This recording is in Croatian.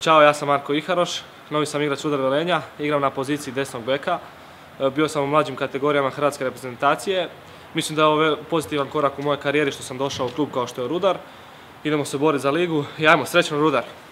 Ćao, ja sam Marko Iharoš, novi sam igrač Rudar Velenja, igram na poziciji desnog beka. Bio sam u mlađim kategorijama hrvatske reprezentacije. Mislim da je ovo pozitivan korak u mojoj karijeri što sam došao u klub kao što je Rudar. Idemo se boriti za ligu i ajmo, srećno Rudar!